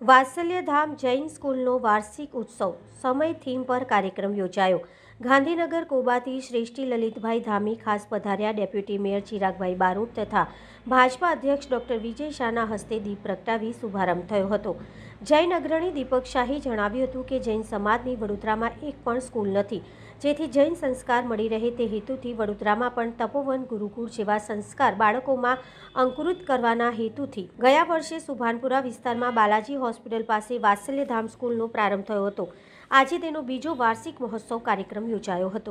વાત્સલ્યધામ જૈન સ્કૂલનો વાર્ષિક ઉત્સવ સમય થીમ પર કાર્યક્રમ યોજાયો। ગાંધીનગર કોબાથી શ્રેષ્ઠી લલિતભાઈ ધામી ખાસ પધાર્યા। ડેપ્યુટી મેયર ચિરાગભાઈ બારોટ તથા ભાજપા અધ્યક્ષ ડોક્ટર વિજય શાહના હસ્તે દીપ પ્રગટાવી શુભારંભ થયો હતો। જૈન અગ્રણી દીપક શાહે જણાવ્યું હતું કે જૈન સમાજની વડોદરામાં એક પણ સ્કૂલ નથી, જેથી જૈન સંસ્કાર મળી રહે તે હેતુથી વડોદરામાં પણ તપોવન ગુરુકુળ જેવા સંસ્કાર બાળકોમાં અંકુરિત કરવાના હેતુથી ગયા વર્ષે સુભાનપુરા વિસ્તારમાં બાલાજી હોસ્પિટલ પાસે વાત્સલ્યધામ સ્કૂલનો પ્રારંભ થયો હતો। આજે તેનો બીજો વાર્ષિક મહોત્સવ કાર્યક્રમ યોજાયો હતો।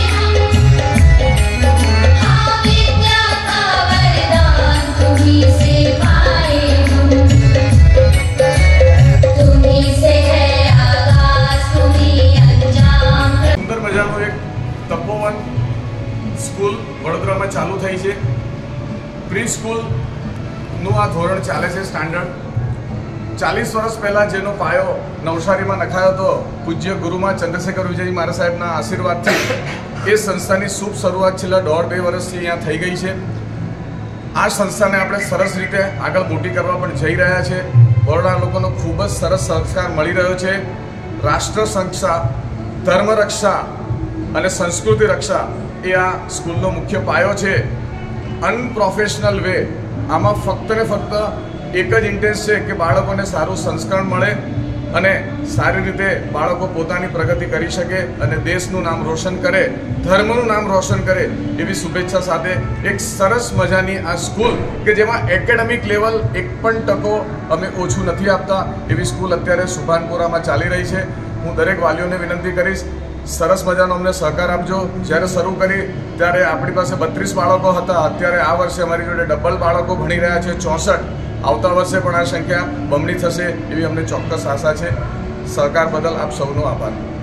સુંદર મજાનો એક તપોવન સ્કૂલ વડોદરામાં ચાલુ થઈ છે। પ્રી સ્કૂલનું આ ધોરણ ચાલે છે સ્ટાન્ડર્ડ। 40 વર્ષ પહેલાં જેનો પાયો નવસારીમાં નખાયો હતો પૂજ્ય ગુરુમાં ચંદ્રશેખર વિજય મહારાજ સાહેબના આશીર્વાદથી એ સંસ્થાની શુભ શરૂઆત છેલ્લા 1.5-2 વર્ષથી અહીંયા થઈ ગઈ છે। આ સંસ્થાને આપણે સરસ રીતે આગળ મોટી કરવા પણ જઈ રહ્યા છે। બરોડા લોકોનો ખૂબ જ સરસ સહકાર મળી રહ્યો છે। રાષ્ટ્ર સંરક્ષા, ધર્મ રક્ષા અને સંસ્કૃતિ રક્ષા એ આ સ્કૂલનો મુખ્ય પાયો છે। અનપ્રોફેશનલ વે આમાં ફક્ત ને ફક્ત એક જ ઇન્ટેન્સ છે કે બાળકોને સારું સંસ્કરણ મળે અને સારી રીતે બાળકો પોતાની પ્રગતિ કરી શકે અને દેશનું નામ રોશન કરે, ધર્મનું નામ રોશન કરે એવી શુભેચ્છા સાથે એક સરસ મજાની આ સ્કૂલ કે જેમાં એકેડેમિક લેવલ 1% અમે ઓછું નથી આપતા એવી સ્કૂલ અત્યારે સુભાનપુરામાં ચાલી રહી છે। હું દરેક વાલીઓને વિનંતી કરીશ, સરસ મજાનો અમને સહકાર આપજો। જ્યારે શરૂ કરી ત્યારે આપણી પાસે 32 બાળકો હતા, અત્યારે આ વર્ષે અમારી જોડે ડબલ બાળકો ભણી રહ્યા છે, 64। આવતા વર્ષે પણ આ સંખ્યા બમણી થશે એવી અમને ચોક્કસ આશા છે। સહકાર બદલ આપ સૌનો આભાર।